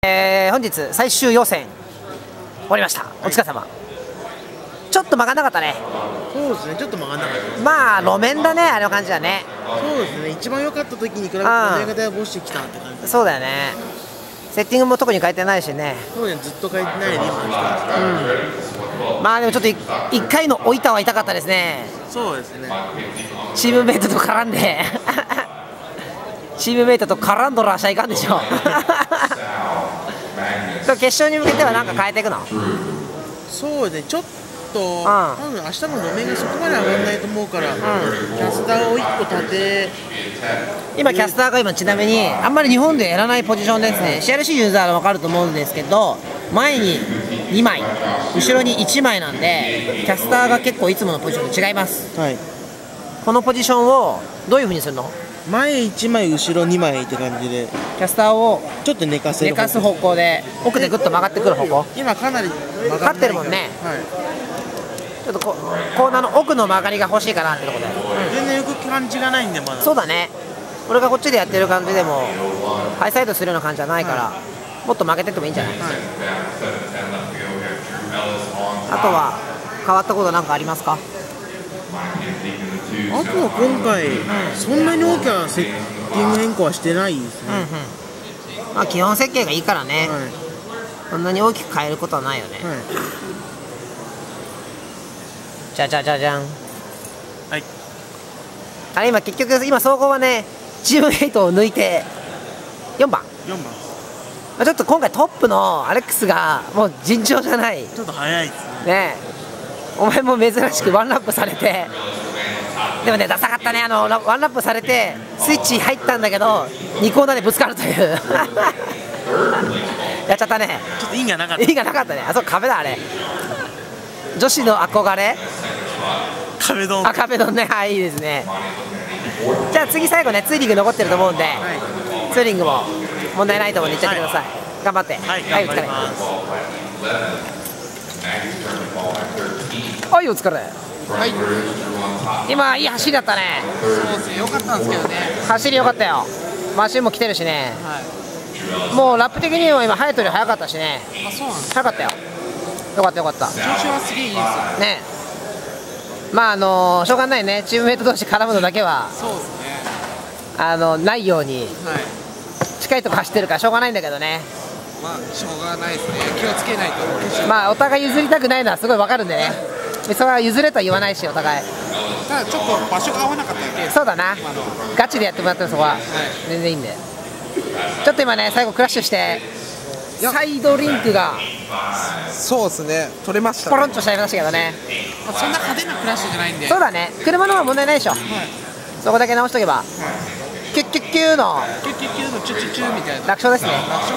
本日最終予選終わりました。お疲れ様。ちょっと曲がんなかったね。 そうですね、ちょっと曲がんなかったです。 まあ路面だね、あの感じだね。 そうですね、一番良かった時に比べて乗り方が落ちてきたって感じ。 そうだよね。セッティングも特に変えてないしね。 そうね、ずっと変えてないで今来てます。 まあでもちょっと1回の置いたは痛かったですね。 そうですね。 チームメイトと絡んでチームメイトと絡んどらしゃいかんでしょ決勝に向けては何か変えていくの？ そうですね、ちょっと、多分明日の路面がそこまで上がらないと思うから、キャスターを1個立て、 今キャスターがちなみにあんまり日本でやらないポジションですね。 CRC ユーザーが分かると思うんですけど、前に2枚後ろに1枚なんで、キャスターが結構いつものポジションと違います。 はい、 このポジションをどういう風にするの？ 前1枚後ろ2枚って感じで、 キャスターをちょっと寝かせる方向で奥でグッと曲がってくる方向。 今かなり曲がってるもんね。 はい、 ちょっとコーナーの奥の曲がりが欲しいかなってところで、 全然よく感じがないんで、まだ。そうだね。俺がこっちでやってる感じでもハイサイドするような感じじゃないから、もっと曲げてってもいいんじゃない？あとは変わったことなんかありますか？ あとは今回、そんなに大きなセッティング変更はしてないですね。 まあ基本設計がいいからね、そんなに大きく変えることはないよね。じゃじゃじゃじゃん。 はい。 あれ今結局総合はね、チームメイトを抜いて4番。ちょっと今回トップのアレックスがもう尋常じゃない。 ちょっと早いですね。 ねえ、お前も珍しくワンラップされて、でもね、ダサかったね。ワンラップされてスイッチ入ったんだけど2コーナーでぶつかるというやっちゃったね。 ちょっと意味がなかった。 意味がなかったね。あそこ壁だ、あれ。女子の憧れ壁ドン。 壁ドンね。はい、いいですね。じゃあ次最後ね、ツーリング残ってると思うんで、ツーリングも問題ないと思うんでいっちゃってください。頑張って。 はい、 お疲れ。はい、お疲れ。 はい、 今いい走りだったね。 そうですね、良かったんですけどね。 走り良かったよ。マシンも来てるしね、もうラップ的にも今ハヤトより速かったしね。 あ、そうなんです。 速かったよ。よかったよかった。 調子はすげえいいですよね。まあしょうがないね、チームメイト同士絡むのだけはそうですね、 ないように近いとこ走ってるからしょうがないんだけどね。 まあしょうがないですね、気をつけないと。 まあお互い譲りたくないのはすごい分かるんでね、それは譲れとは言わないし、お互い。 ただちょっと場所が合わなかっただけ。 そうだな、ガチでやってもらってる、そこは全然いいんで。ちょっと今ね、最後クラッシュしてサイドリンクがそうですね、取れました、 ポロンとしちゃいましたけどね。 そんな派手なクラッシュじゃないんで。 そうだね、車の方は問題ないでしょ。そこだけ直しとけば、キュッキュッキューのキュッキュッキューのチュチュチュみたいな楽勝ですね。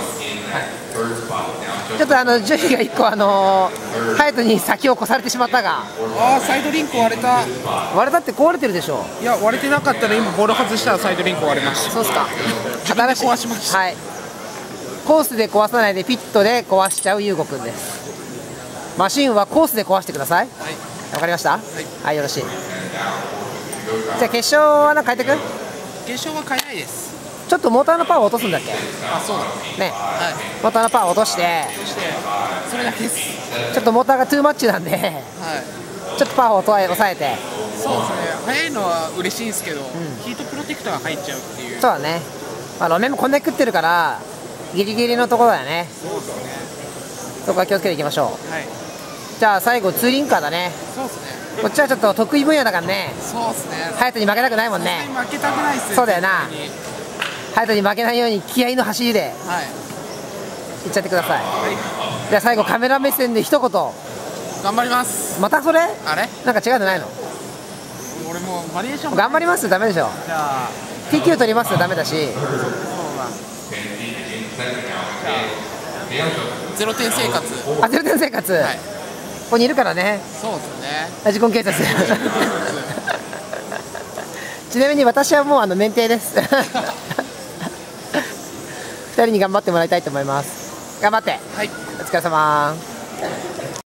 ちょっとジュリが1個ハヤトに先を越されてしまったが。 サイドリンク割れた。 割れたって壊れてるでしょ。 いや、割れてなかったら今ボール外したらサイドリンク割れました。 そうっすか。 自分で壊しました。 はい、コースで壊さないでピットで壊しちゃう優吾くんです。マシンはコースで壊してください。わかりました。はい、よろしい。じゃあ決勝は何か変えてく？ 決勝は変えないです。 ちょっとモーターのパワー落とすんだっけ？ あ、そうだね。モーターのパワー落として、 それだけです。 ちょっとモーターがトゥーマッチなんで、ちょっとパワーを抑えて。 そうですね、速いのは嬉しいんですけど、ヒートプロテクターが入っちゃうっていう。 そうだね。まあ路面もこんだけ食ってるからギリギリのところだよね。 そうですね、 そこは気をつけていきましょう。じゃあ最後ツーリンカーだね。 そうですね、 こっちはちょっと得意分野だからね。 そうですね、 ハヤトに負けたくないもんね。 負けたくないっすよ。 そうだよな。ハヤトに負けないように気合いの走りでいっちゃってください。じゃあ最後カメラ目線で一言。 頑張ります。 またそれ？ あれ？ なんか違うのないの？ 俺もバリエーション頑張りますダメでしょ。 じゃあ TQ 取りますダメだし。 そうだ。じゃあ0点生活。 あ、0点生活。ここにいるからね。 そうですね。 ラジコン警察。ちなみに私はもう免停です。2人に頑張ってもらいたいと思います。頑張って。 はい。 お疲れ様。